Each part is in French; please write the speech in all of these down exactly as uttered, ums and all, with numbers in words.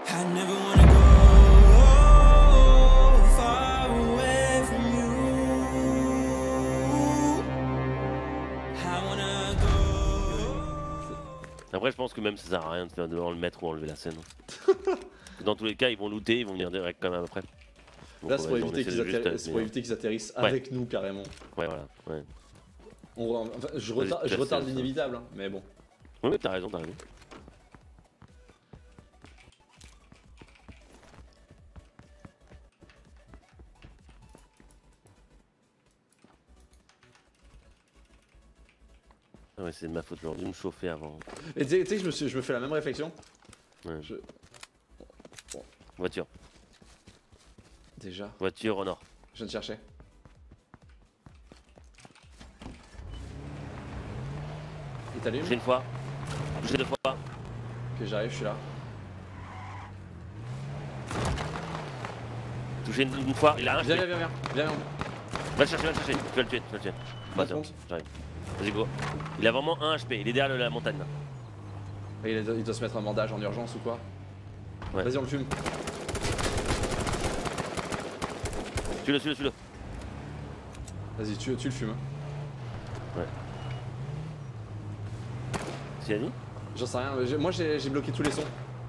I never wanna go far away from you. I wanna go. Après je pense que même ça sert à rien de faire devant le mettre ou enlever la scène. Dans tous les cas ils vont looter, ils vont venir direct quand même après. Donc, là c'est pour, ouais, éviter qu'ils juste, atterri... pour éviter qu'ils atterrissent ouais. avec nous carrément. Ouais voilà. Ouais. On... Enfin, je, retar... je retarde l'inévitable, hein, mais bon. Oui mais t'as raison, t'as raison. Ah ouais c'est de ma faute, j'aurais dû me chauffer avant. Et tu sais que je me, suis... je me fais la même réflexion. Ouais. Je... Bon. Voiture. Déjà. Voiture au nord. Je viens de chercher. Il t'allume? Touché une fois. Touché deux fois. Ok j'arrive, je suis là. Touché une, une fois, il a un. Viens, viens, viens, viens, viens. Va le chercher, va le chercher. Tu vas le tuer, tu vas le tuer. Bah, tiens, j'arrive. Vas-y, go. Il a vraiment un H P, il est derrière la montagne là. Il doit, il doit se mettre un bandage en urgence ou quoi? Ouais. Vas-y, on le fume. Tue-le, tue-le, tue-le. Vas-y, tu, tu le fumes. Ouais. C'est Annie? J'en sais rien, moi j'ai bloqué tous les sons.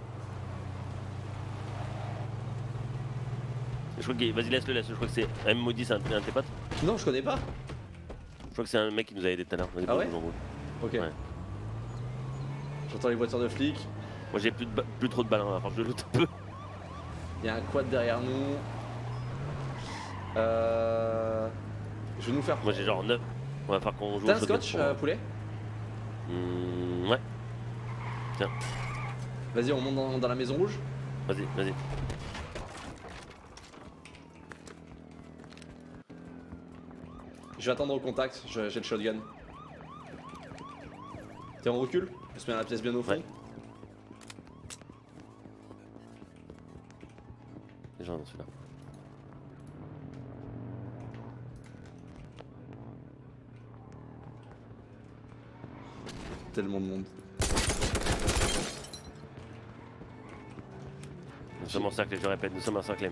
Je crois que. Vas-y, laisse-le, laisse-le. Je crois que c'est. M. Maudit, c'est un, un de tes potes? Non, je connais pas. Je crois que c'est un mec qui nous a aidé tout à l'heure. Ah ouais? Ok. Ouais. J'entends les voitures de flics. Moi j'ai plus, plus trop de balles, hein, je loot un peu. Il y a un quad derrière nous. Euh... Je vais nous faire. Moi j'ai genre neuf. On va faire qu'on joue. T'as un scotch, euh, poulet? Mmh, ouais. Tiens. Vas-y, on monte dans, dans la maison rouge. Vas-y, vas-y. Je vais attendre au contact, j'ai le shotgun. T'es en recul? On se met à la pièce bien au fond. Ouais. Les gens dans celui-là. Tellement de monde. Nous sommes encerclés, je répète, nous sommes encerclés.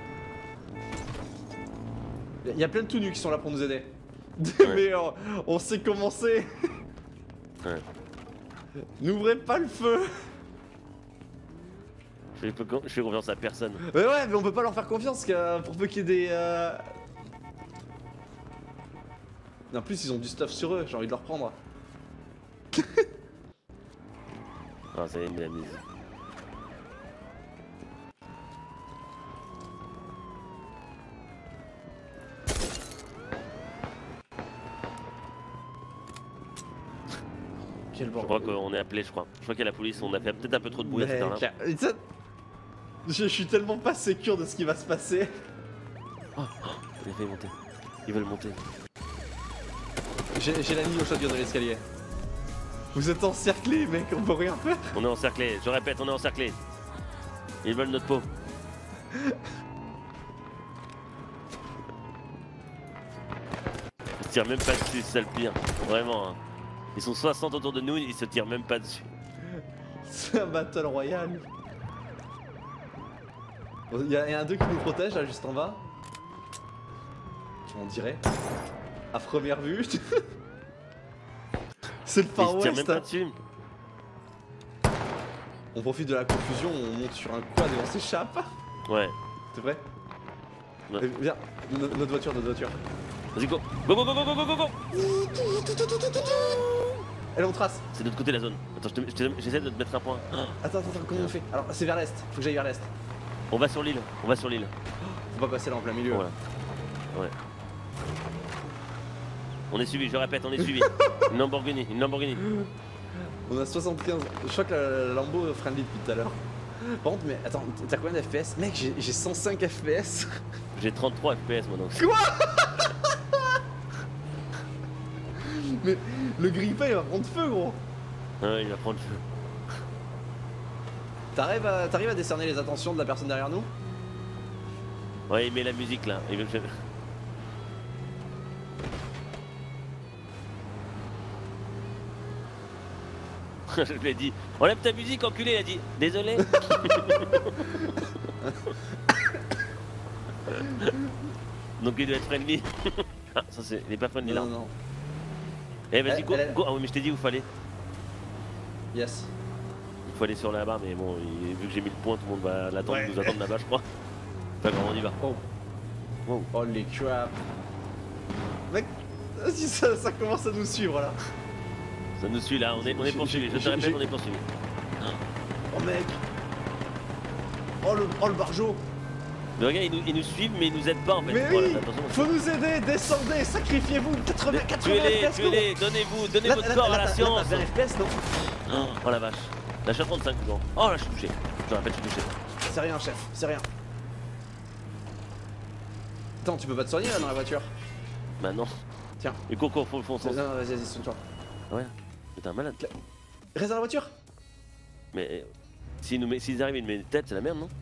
Il y a plein de tout nus qui sont là pour nous aider. Ouais. Mais on, on sait comment c'est. Ouais. N'ouvrez pas le feu. Je fais, je fais confiance à personne. Mais ouais, mais on peut pas leur faire confiance pour peu qu'il y ait des... Euh... En plus, ils ont du stuff sur eux, j'ai envie de leur prendre. Ah, ça y est, mais la mise. Quel je crois qu'on est appelé, je crois. Je crois qu'il y a la police, on a fait peut-être un peu trop de bruit à cette heure-là. Je, je suis tellement pas sécure de ce qui va se passer. Oh, oh, ils veulent monter. Ils veulent monter. J'ai l'ami au shotgun de l'escalier. Vous êtes encerclés, mec, on peut rien faire. On est encerclés, je répète, on est encerclés. Ils veulent notre peau. Ils se tirent même pas dessus, c'est ça le pire. Vraiment. Hein. Ils sont soixante autour de nous, ils se tirent même pas dessus. C'est un battle royal. Il y, y a un deux qui nous protège là juste en bas. On dirait. À première vue. C'est le Far West. Ils se tirent même pas dessus. On profite de la confusion, on monte sur un quad et on s'échappe. Ouais. T'es prêt? Ouais. Viens, notre voiture, notre voiture. Vas-y, go. Go, go, go, go, go, go, go, go. Allez, on trace. C'est de l'autre côté de la zone. Attends, j'essaie de te mettre un point. Attends, attends, attends, comment on fait? Alors, c'est vers l'est, faut que j'aille vers l'est. On va sur l'île, on va sur l'île. Faut pas passer là en plein milieu. Voilà. Ouais. On est suivi, je répète, on est suivi. Une Lamborghini, une Lamborghini. On a soixante-quinze. Je crois que la, la Lambo friendly depuis tout à l'heure. Par contre, mais attends, t'as combien d'F P S? Mec, j'ai cent cinq F P S. J'ai trente-trois F P S moi donc. Quoi? Mais le grille-pain il va prendre feu, gros. Ouais, il va prendre feu. T'arrives à, à décerner les attentions de la personne derrière nous? Ouais, il met la musique là. Il veut faire... Je lui ai dit, enlève ta musique, enculé. Il a dit, désolé. Donc il doit être friendly. Ah, ça c'est. Il est pas friendly là. Non, non. Eh, vas-y, Elle- go, elle- go. Ah oui, mais je t'ai dit où fallait. Yes. Il faut aller sur là-bas, mais bon, il- vu que j'ai mis le point, tout le monde va l'attendre, Ouais. nous attendre là-bas, je crois. Enfin, comment on y va. Oh. Wow. Oh les crap. Mec, vas-y, ça, ça commence à nous suivre là. Ça nous suit là, on est, on est J'ai- poursuivis. Je j'ai- te répète, j'ai- on est poursuivis. Oh mec. Oh le, oh, le barjo. Mais regarde, ils nous, ils nous suivent, mais ils nous aident pas en fait. Mais Voilà, oui. attention. Faut nous aider, descendez, sacrifiez-vous. quatre-vingts, quatre-vingts Tuez-les, F P S. tuez-les, donnez-vous, donnez Là, votre là, corps là, à la là, science. là, t'as vingt F P S non? Oh la vache. Là, je suis à trente-cinq, bon. Oh là, je suis touché. Je rappelle, je suis touché. C'est rien chef, c'est rien. Attends, tu peux pas te soigner là dans la voiture? Bah non. Tiens. Et cours, cours, faut le fond, Non, non, vas-y, vas-y, soigne-toi. Ouais. Mais t'es un malade. Reste dans la voiture. Mais euh, s'ils nous met- s'ils arrivent et nous mettent une tête, c'est la merde, non?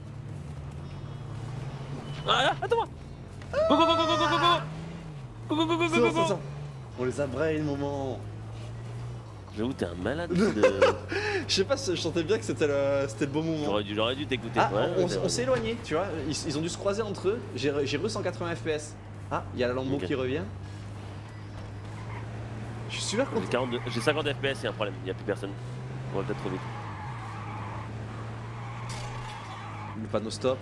Ah là, attends-moi. Go, go, go, go, go, go, go, go. Go, go, go, go, C'est go, bon, go, c'est go. bon. On les a brain, moment. J'avoue, t'es un malade de... Je sais pas, je sentais bien que c'était le, c'était le bon moment. J'aurais dû, j'aurais dû t'écouter. Ah, Ouais, on, ouais, on s'est éloigné, tu vois. Ils, ils ont dû se croiser entre eux. J'ai re- j'ai re cent quatre-vingts F P S. Ah, il y a la Lambo Ok. qui revient. Je suis super J'ai content. quarante-deux j'ai cinquante F P S, il y a un problème, il n'y a plus personne. On va peut-être trop vite. Le panneau stop.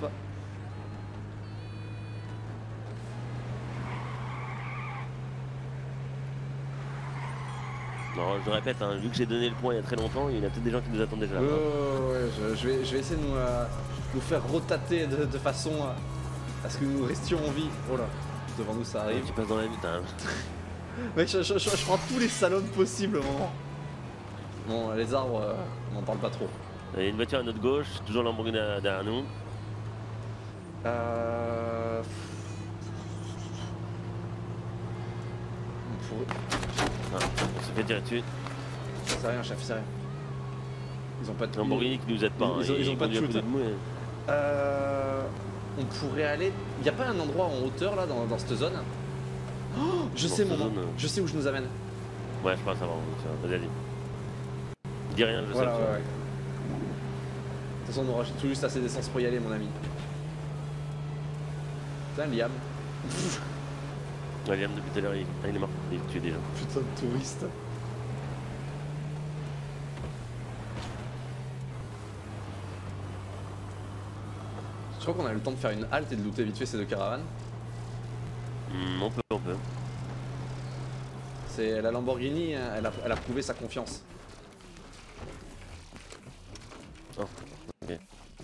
Non, je répète, hein, vu que j'ai donné le point il y a très longtemps, il y a peut-être des gens qui nous attendent déjà. Ouais, ouais, ouais, je, je vais, je vais essayer de nous, euh, nous faire rotater de, de façon à, à ce que nous restions en vie. Oh là, devant nous ça arrive. Tu passes dans la nuit, t'as un... Mec, je, je- je- je prends tous les salons possibles au moment. Bon, les arbres, euh, on n'en parle pas trop. Il y a une voiture à notre gauche, toujours Lamborghini derrière derrière nous. Euh... On pourrait... Ah, on s'est fait tirer dessus. C'est rien, chef, c'est rien. Ils ont pas de... Lamborghini qui nous aide pas. Ils ont- hein, ils ont pas de conduit à shoot, côté hein. de nous, et- Euh... On pourrait aller... Y a pas un endroit en hauteur là dans, dans cette zone? Oh, je Dans sais cette mon nom, zone, euh. je sais où je nous amène. Ouais, je pense savoir. Vas-y, allez. Dis rien, je Voilà, sais. ouais, ouais. De toute façon, on aura tout juste assez d'essence pour y aller, mon ami. Putain, Liam. Ouais, Liam, depuis tout à l'heure, il... Ah, il est mort. Il est tué déjà. Putain de touriste. Je crois qu'on a eu le temps de faire une halte et de looter vite fait ces deux caravanes. Hmm, on peut, on peut. C'est la Lamborghini, hein, elle a, elle a prouvé sa confiance. Oh, ok.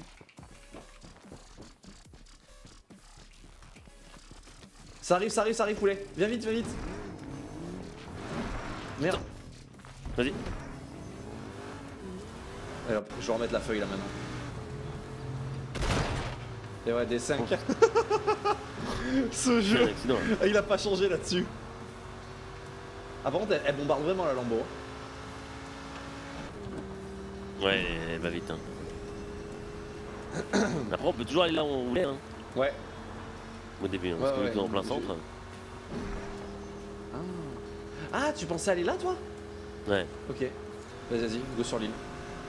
Ça arrive, ça arrive, ça arrive, poulet. Viens vite, viens vite. Merde. Vas-y. Allez hop, je vais remettre la feuille là maintenant. Et ouais, des cinq. Ce Quel jeu, accident. hein. il a pas changé là-dessus. Ah, par contre, elle, elle bombarde vraiment la Lambo. Ouais, elle va vite. Hein. Après, on peut toujours aller là où on voulait. Hein. Ouais. Au début, hein, Ouais, parce que ouais, vu qu'on est en plein je- centre. Ah. Ah, tu pensais aller là, toi? Ouais. Ok. Vas-y, vas-y, go sur l'île.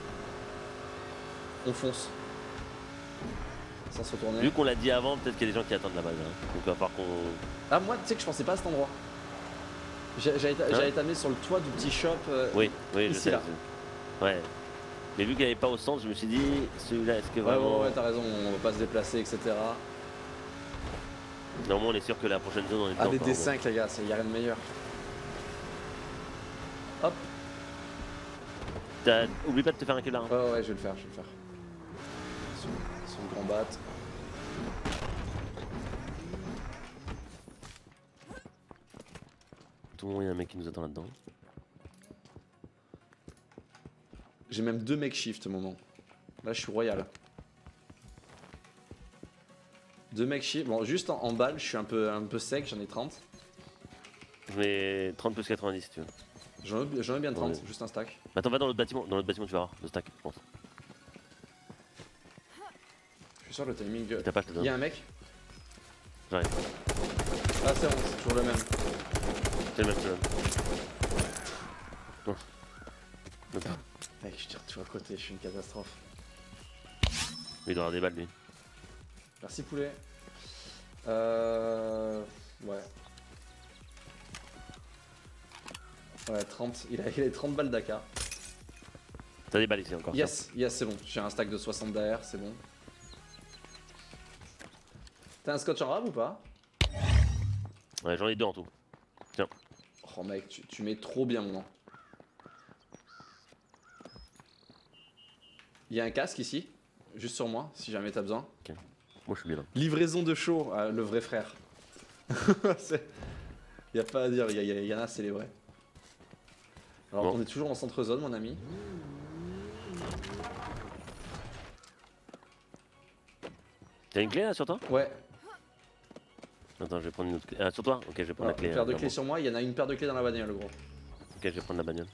On fonce. Sans se retourner. Vu qu'on l'a dit avant, peut-être qu'il y a des gens qui attendent là-bas. Hein. Donc il va falloir qu'on. Ah, moi, tu sais que je pensais pas à cet endroit. J'ai- J'allais ta- Hein j'allais t'amener sur le toit du petit shop. euh, Oui, oui, je Ici, sais. là. je- Ouais. Mais vu qu'elle n'est pas au centre, je me suis dit, celui-là, est-ce que Ouais, vraiment. ouais, ouais, t'as raison, on va pas se déplacer, et cetera. Normalement, on est sûr que la prochaine zone, on est Ah, dedans, des quoi, D cinq, les gars, il y a rien de meilleur. Hop. T'as- Oublie pas de te faire un kill là. hein. Ouais, ouais, je vais le faire, je vais le faire. Sur, sur le grand bat. Tout le monde, il y a un mec qui nous attend là-dedans. J'ai même deux mecs shift, moment. Là, je suis royal. Deux mecs shift. Bon, juste en, en balle, je suis un peu, un peu sec, j'en ai trente. Je mets trente plus quatre-vingt-dix si tu veux. J'en ai, j'en ai bien trente, Ouais. juste un stack. Attends, va dans l'autre bâtiment. Dans l'autre bâtiment, tu vas avoir le stack, je pense. Je suis sûr le timing. Si t'as pas, je te Il donne. y a un mec. J'arrive. Ah, c'est bon, c'est toujours le même. C'est le même, c'est le même. Non. Non. toujours à côté, je suis une catastrophe. Il doit avoir des balles lui. Merci poulet. Euh... Ouais. Ouais, trente. Il a, il a trente balles d'A K. T'as des balles ici encore. Yes, yes, c'est bon. J'ai un stack de soixante derrière, c'est bon. T'as un scotch en rab ou pas? Ouais, j'en ai deux en tout. Tiens. Oh mec, tu, tu mets trop bien mon nom. Il y a un casque ici, juste sur moi, si jamais t'as besoin. Ok. Moi je suis bien là. Livraison de show, ah, le vrai frère. Il y a pas à dire, il y, y, y en a, c'est les vrais. Alors Bon. on est toujours en centre zone, mon ami. T'as une clé là sur toi? Ouais, Attends, je vais prendre une autre clé. Ah, sur toi? Ok, je vais prendre voilà, la clé. une paire de euh, clés sur moi, il y en a une paire de clés dans la bagnole, gros. Ok, je vais prendre la bagnole.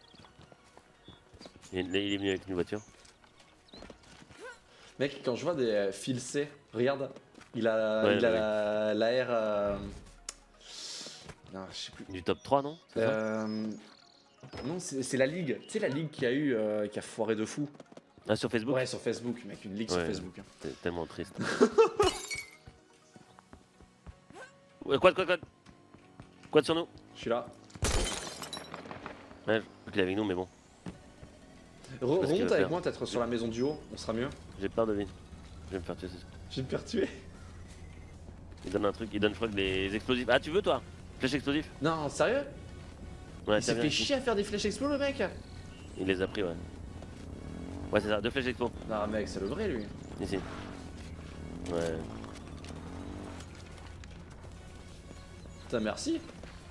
Il est, il est venu avec une voiture. Mec, quand je vois des euh, fils C, regarde, il a, Ouais, il a ouais. la, la R. Euh... Non, je sais plus. Du top trois, non? C'est ça? Euh... Non, c'est c'est la ligue. Tu sais, la ligue qui a eu, euh, qui a foiré de fou. Ah, sur Facebook? Ouais, sur Facebook, mec, une ligue sur Ouais. Facebook. hein. C'est tellement triste. Ouais, quad, quad, quad. Quad sur nous. Je suis là. Ouais, je crois qu'il est avec nous, mais bon. Re- pas ce qu'il remonte va avec faire. moi, peut-être sur la maison du haut, on sera mieux. J'ai peur de lui. Je vais me faire tuer, c'est sûr. Je vais me faire tuer. Il donne un truc, il donne, je crois, que des explosifs. Ah, tu veux toi? Flèche explosif? Non, sérieux? Ouais, Il s'est tiens, fait viens, chier à faire des flèches explo, le mec. Il les a pris, ouais. Ouais, c'est ça, deux flèches expo. Non, mec, c'est le vrai, lui. Ici. Ouais. Putain, merci.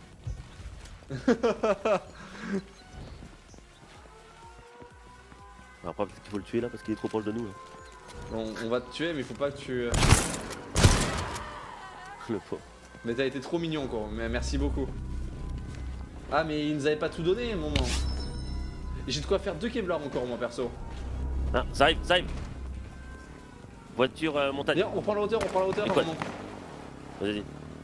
Alors, après, peut-être qu'il faut le tuer là parce qu'il est trop proche de nous. Là. Bon, on va te tuer, mais il faut pas que tu. Le pauvre. Mais t'as été trop mignon, quoi. Mais merci beaucoup. Ah, mais il nous avait pas tout donné, mon moment. Et j'ai de quoi faire deux Kevlar encore, moi, perso. Ah, ça arrive, ça arrive. Voiture euh, montagne. D'ailleurs, on prend la hauteur, on prend la hauteur. Et quoi? maman. Vas-y.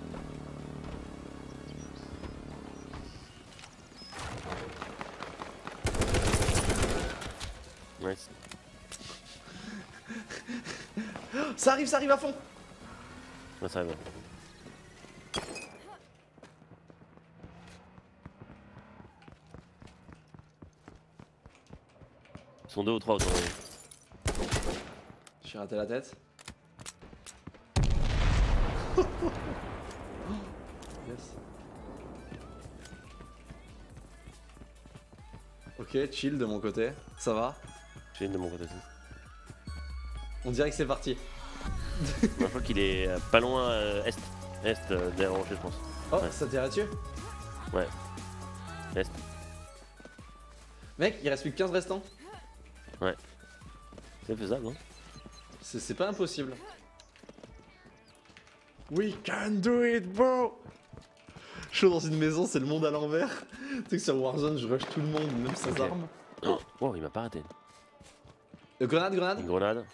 Nice. Ça arrive, ça arrive à fond. Ouais, ça arrive. Ils sont deux ou trois autour de nous. J'ai raté la tête. Yes. Ok, chill de mon côté. Ça va? J'ai une de mon côté aussi. On dirait que c'est parti. Je crois qu'il est euh, pas loin euh, est. Est euh, derrière Rocher, je pense. Oh, Ouais. ça tire dessus? Ouais. Est. Mec, il reste plus que quinze restants. C'est faisable, hein? C'est c'est pas impossible. We can do it, bro! Je suis dans une maison, c'est le monde à l'envers. Tu sais que sur Warzone, je rush tout le monde, même sans Ok. armes. Oh, wow, il m'a pas raté. Euh, grenade, grenade. Une grenade.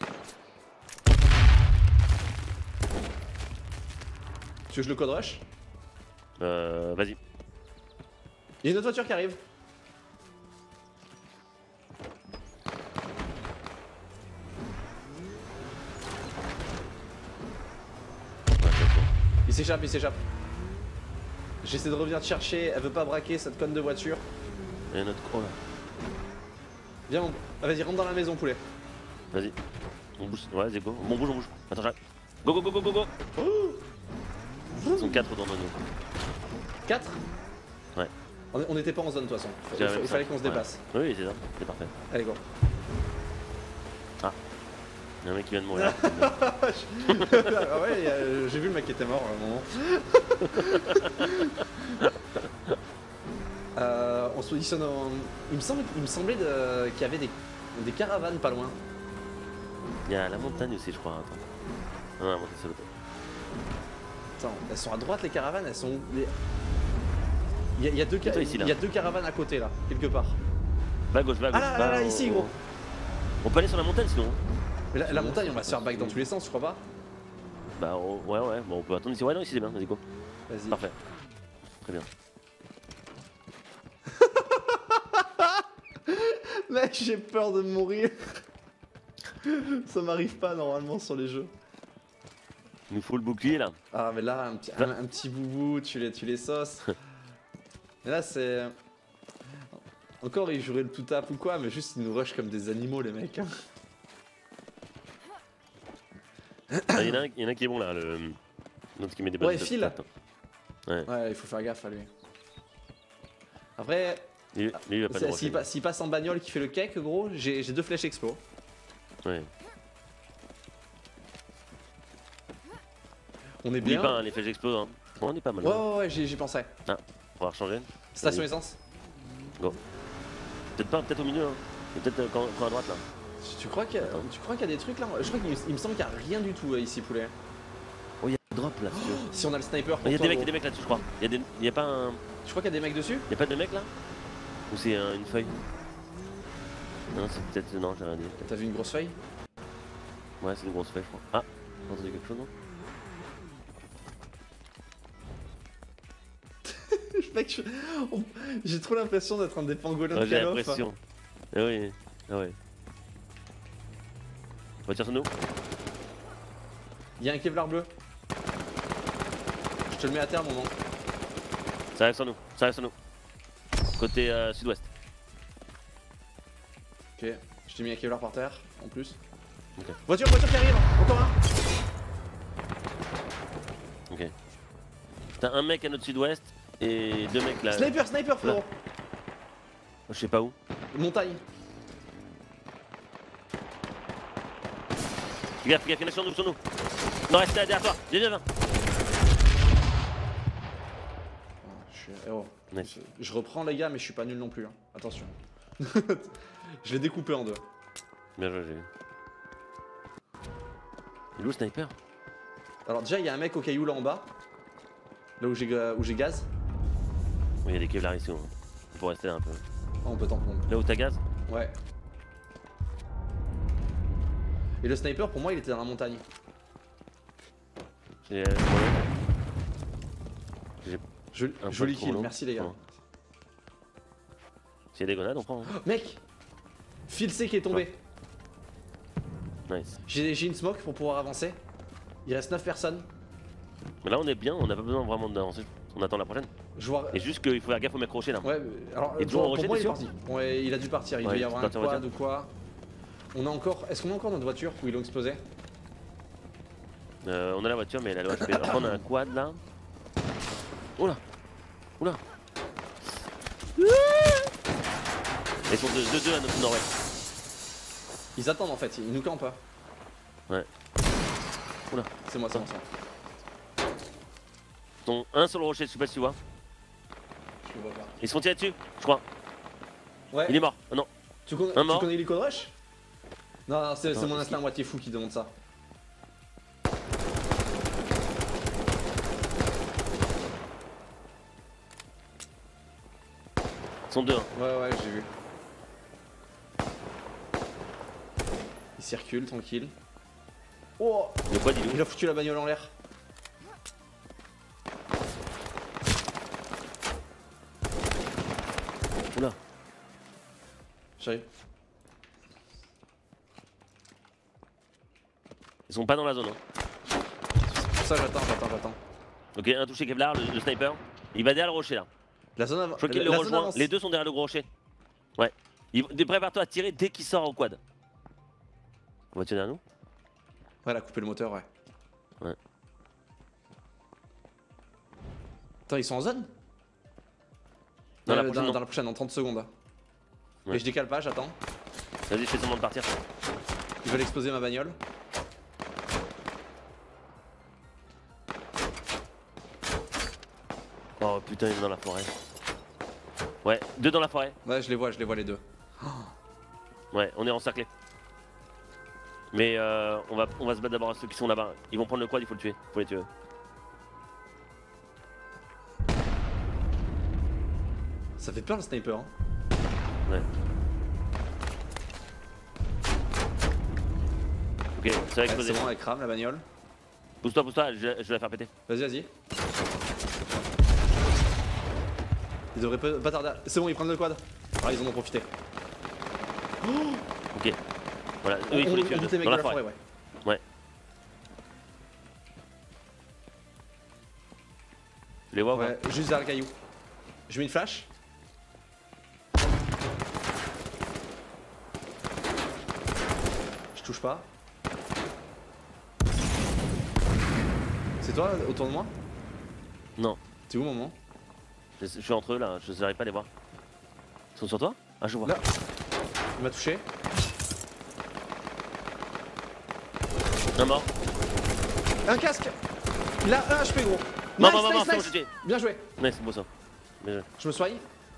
Tu veux que je le code rush? Euh, vas-y. Il y a une autre voiture qui arrive. Ouais, c'est bon. Il s'échappe, il s'échappe. J'essaie de revenir te chercher, elle veut pas braquer cette conne de voiture. Il y a un autre. Oh là. Viens, mon... ah, vas-y, rentre dans la maison, poulet. Vas-y. On bouge. Ouais, vas-y, go. Bon, on bouge, on bouge. Attends, j'arrive. Go, go, go, go, go, go. Ils sont quatre autour de nous. quatre. Ouais. On on était pas en zone, de toute façon. Il, J'ai la fa- même il fallait ça. qu'on se Ouais. déplace. Oui, c'est ça. C'est parfait. Allez, go. Il y a un mec qui vient de mourir. Ah ouais, y a- j'ai vu le mec qui était mort à un moment. euh, on se positionne en... Il me, semble, il me semblait de- qu'il y avait des, des caravanes pas loin. Il y a la montagne aussi, je crois. Attends. Non, la montagne, c'est l'autre. Attends, elles sont à droite les caravanes, elles sont... les- Il y a, il y a deux, ca- Toi, ici, là. il y a deux caravanes à côté là, quelque part. Va à gauche, va à Ah gauche. là, va là, là, au- ici, gros. On peut aller sur la montagne sinon. Mais la, la montagne, on va se faire back dans tous les sens, je crois pas. Bah, on- ouais, ouais. Bon, on peut attendre ici. Ouais, non, ici c'est bien. Vas-y, go. Vas-y. Parfait. Très bien. Mec, j'ai peur de mourir. Ça m'arrive pas normalement sur les jeux. Il nous faut le bouclier là. Ah mais là, un petit, un, un petit boubou, tu les, tu les sauces. Mais là c'est... Encore ils joueraient le tout tap ou quoi, mais juste ils nous rushent comme des animaux les mecs. Ah, il y en a un, il y en a un qui est bon là, le... L'autre qui met des bonnes Ouais, Phil. Ouais. Ouais, il faut faire gaffe à lui. Après, Lui, lui, il va pas le s'il rusher. pa s'il passe en bagnole qui fait le cake gros, j'ai deux flèches expo. Ouais. On est Oublie bien. pas hein, les flèches explosent. Hein. Bon, on est pas mal. Ouais hein. ouais ouais, j'y pensais. On va rechanger. Station Oui. essence. Peut-être pas, peut-être au milieu. Hein. Peut-être euh, quand, quand à droite là. Tu crois qu'il y, a- tu crois qu'il y a des trucs là? Je crois qu'il il me semble qu'il n'y a rien du tout euh, ici poulet. Oh, il y a un drop là, si tu veux. Si on a le sniper pour Il y a toi, des mecs, gros. des mecs là-dessus, je crois. Il y a des, il y a pas un, Tu crois qu'il y a des mecs dessus? il y a pas de mecs là? Ou c'est euh, une feuille? Non, c'est peut-être, non, j'ai rien dit. T'as vu une grosse feuille? Ouais, c'est une grosse feuille, je crois. Ah, t'as entendu quelque chose non? Mec, je- on- j'ai trop l'impression d'être un des pangolins Ouais, de j'ai Call of. l'impression. Ah oui, ah ouais. Voiture sur nous. Il y a un Kevlar bleu. Je te le mets à terre, mon nom. Ça arrive sur nous, ça arrive sur nous. Côté euh, sud-ouest. Ok, je t'ai mis un Kevlar par terre, en plus. Ok. Voiture, voiture qui arrive. Encore un. Ok. T'as un mec à notre sud-ouest et deux mecs là. Sniper, sniper, frérot. Je sais pas où. Montagne. Fais gaffe, fais gaffe, il y en a sur nous, sur nous. Non, reste là derrière toi. Viens, viens, viens. Oh, je suis héros. Nice. Je, je reprends les gars, mais je suis pas nul non plus. Hein. Attention. Je l'ai découpé en deux. Bien joué, j'ai vu. Il est où le sniper? Alors déjà, il y a un mec au caillou là en bas. Là où j'ai où j'ai gaz. Oui, il y a des kevlars ici. Hein. On peut rester là un peu. Oh, on peut tampon. Là où t'as gaz? Ouais. Et le sniper, pour moi, il était dans la montagne. J'ai. J'ai Joli, Un joli peu trop kill, long. merci les gars. Ouais. S'il y a des grenades, on prend. Hein. Mec, Phil C qui est tombé. Nice. J'ai j'ai une smoke pour pouvoir avancer. Il reste neuf personnes. Mais là, on est bien, on n'a pas besoin vraiment d'avancer. On attend la prochaine. Je vois. Et juste qu'il faut faire gaffe aux mecs rochers là. Ouais, mais alors Et pour, toujours au pour rocher, moi il t'es est sûr parti. Ouais, il a dû partir, il Ouais, devait y il avoir est un parti en quad voiture. ou quoi. On a encore. Est-ce qu'on a encore notre voiture où ils l'ont explosé? Euh, on a la voiture, mais elle a le H P. Après, on a un quad là. Oula. Oula. Ils sont deux deux à notre nord-ouest. Ils attendent en fait, ils nous campent pas. Ouais. Oula. C'est moi, c'est moi, c'est moi. Ils sont un sur le rocher, je sais pas si tu vois. Je le vois pas. Ils se font tirer dessus, je crois. Ouais. Il est mort. Ah non. Tu, con... Un tu mort. connais l'Ico Rush? Non, non, c'est Attends, c'est mon est-ce instinct à moitié fou qui demande ça. Ils sont deux. Hein. Ouais, ouais, j'ai vu. Il circule, tranquille. Oh, Le quad il est où? il a foutu la bagnole en l'air. Oula. J'arrive. Ils sont pas dans la zone. Hein. Pour ça, j'attends, j'attends, j'attends. Ok, un touché Kevlar, le, le sniper. Il va derrière le rocher là. La zone avance. Je crois qu'il le rejoint. Les deux sont derrière le gros rocher. Ouais. Il... Prépare-toi à tirer dès qu'il sort au quad. On va tirer à nous? Ouais, elle a coupé le moteur, ouais. Ouais. Attends, ils sont en zone? Dans la Euh, prochaine, dans, non. dans la prochaine, en trente secondes. Ouais. Et je décale pas, j'attends. Vas-y, je fais semblant de partir. Ils veulent exploser ma bagnole. Oh putain, il est dans la forêt. Ouais, deux dans la forêt. Ouais, je les vois, je les vois les deux. Ouais, on est encerclés. Mais euh, on, va, on va se battre d'abord à ceux qui sont là-bas. Ils vont prendre le quad, il faut le tuer. Faut les tuer. Ça fait peur le sniper, hein. Ouais. Ok, ça va Ouais, exploser. c'est bon, elle crame la bagnole. Pousse-toi, pousse-toi, je, je vais la faire péter. Vas-y, vas-y. Ils devraient pas, pas tarder. à- C'est bon, ils prennent le quad. Ah, ils en ont profité. Ok. Voilà, eux On, il faut les on- tuer on bute les mecs dans de la la forêt. forêt, ouais. Tu les vois ou pas? Ouais, juste derrière le caillou. Je mets une flash. Je touche pas. C'est toi autour de moi? Non. T'es où, maman? Je, je suis entre eux là, je n'arrive pas à les voir. Ils sont sur toi? Ah, je vois. Là. Il m'a touché. Un mort. Un casque. Il a un H P, gros. Non, Nice, non, non, non, nice, c'est bon, nice. j'ai tué. Bien joué. Ouais, c'est beau ça. Bien joué. Je me soigne.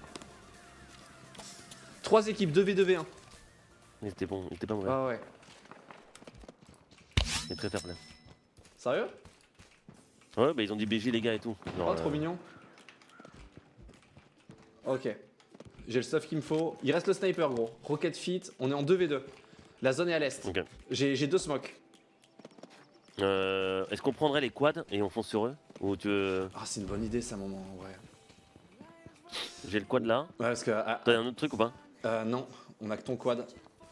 Trois équipes, deux v deux v un. Il était bon, il était pas mauvais. Ah ouais. Il est très fair play. Sérieux? Ouais, bah ils ont dit B J les gars et tout. Genre, Oh, trop euh, mignon. Ok. J'ai le stuff qu'il me faut. Il reste le sniper, gros. Rocket fit, on est en deux v deux. La zone est à l'est. Ok. J'ai j'ai deux smokes. Euh, Est-ce qu'on prendrait les quads et on fonce sur eux? Ou tu veux... Ah, c'est une bonne idée, ça, moment. Ouais. J'ai le quad là. Ouais, parce que. ah, T'as un autre truc ou pas? euh, non, on a que ton quad.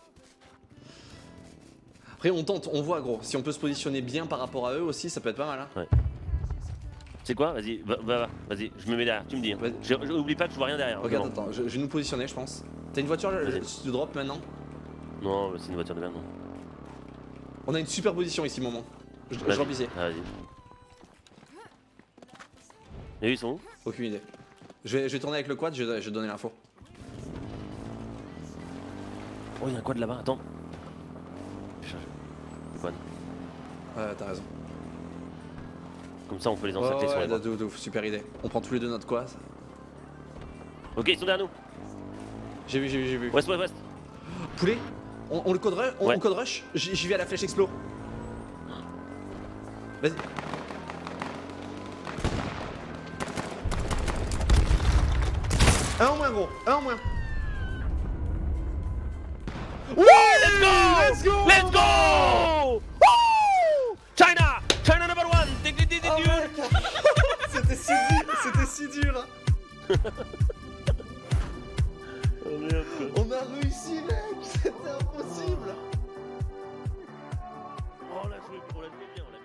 Après, on tente, on voit, gros. Si on peut se positionner bien par rapport à eux aussi, ça peut être pas mal. Hein. C'est quoi? Vas-y, va, va, va. Vas-y, je me mets derrière, tu me dis. Hein. Vas-y. Je- je- Oublie pas que je vois rien derrière. Regarde, vraiment. attends, je, je vais nous positionner, je pense. T'as une voiture, là, Vas-y. je te drop maintenant. Non, c'est une voiture de merde. Non. On a une super position ici, moment. Je, je Vas-y. drop ici. Ah, vas-y. Et eux ils sont où? Aucune idée. Je vais, je vais tourner avec le quad, je, vais- je vais donner l'info. Oh, il y a un quad là-bas, attends. Je cherche. Le quad. Ouais, t'as raison. Comme ça on peut les Ouais, encercler sur ouais, les de, bords. de, de ouf, super idée. On prend tous les deux notre quad. Ok, ils sont derrière nous. J'ai vu, j'ai vu, j'ai vu. Ouest, ouest, ouest. Poulet, on, on le code rush, on, Ouais. on code rush. J'y j'y vais à la flèche explo. Vas-y. Un en moins, gros. Un en moins. Ouais, Let's go! Let's go! Let's go! Woo! China! China number one! Dig, dig, dig, dig, Oh dig. my God. C'était si dur, c'était si dur. Oh merde. On a réussi, mec. C'était impossible. Oh là, je vais, on l'a joué bien, on l'a